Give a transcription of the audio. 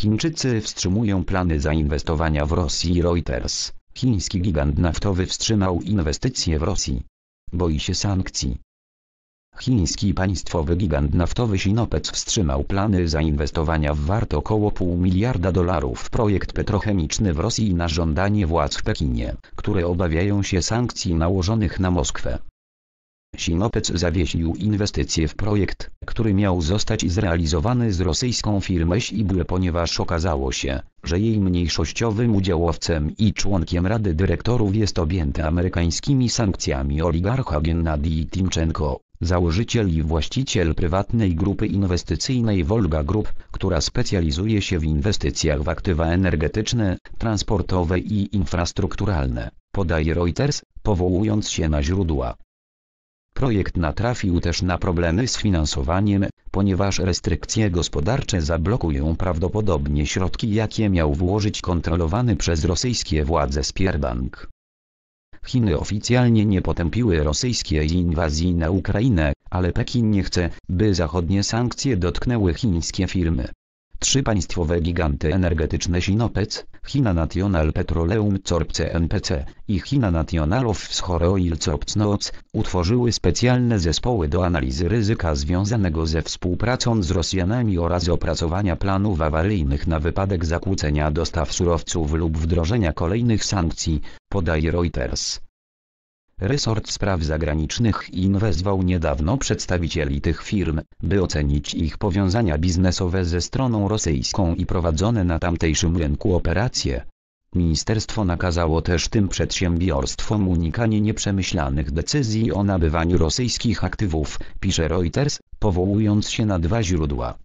Chińczycy wstrzymują plany zainwestowania w Rosji. Reuters. Chiński gigant naftowy wstrzymał inwestycje w Rosji. Boi się sankcji. Chiński państwowy gigant naftowy Sinopec wstrzymał plany zainwestowania w wart około $0,5 miliarda w projekt petrochemiczny w Rosji na żądanie władz w Pekinie, które obawiają się sankcji nałożonych na Moskwę. Sinopec zawiesił inwestycje w projekt, który miał zostać zrealizowany z rosyjską firmą Sibul, ponieważ okazało się, że jej mniejszościowym udziałowcem i członkiem Rady Dyrektorów jest objęty amerykańskimi sankcjami oligarcha Gennadij Timczenko, założyciel i właściciel prywatnej grupy inwestycyjnej Volga Group, która specjalizuje się w inwestycjach w aktywa energetyczne, transportowe i infrastrukturalne, podaje Reuters, powołując się na źródła. Projekt natrafił też na problemy z finansowaniem, ponieważ restrykcje gospodarcze zablokują prawdopodobnie środki, jakie miał włożyć kontrolowany przez rosyjskie władze Sberbank. Chiny oficjalnie nie potępiły rosyjskiej inwazji na Ukrainę, ale Pekin nie chce, by zachodnie sankcje dotknęły chińskie firmy. Trzy państwowe giganty energetyczne Sinopec, China National Petroleum Corp CNPC i China National Offshore Oil Corp CNOOC utworzyły specjalne zespoły do analizy ryzyka związanego ze współpracą z Rosjanami oraz opracowania planów awaryjnych na wypadek zakłócenia dostaw surowców lub wdrożenia kolejnych sankcji, podaje Reuters. Resort Spraw Zagranicznych wezwał niedawno przedstawicieli tych firm, by ocenić ich powiązania biznesowe ze stroną rosyjską i prowadzone na tamtejszym rynku operacje. Ministerstwo nakazało też tym przedsiębiorstwom unikanie nieprzemyślanych decyzji o nabywaniu rosyjskich aktywów, pisze Reuters, powołując się na dwa źródła.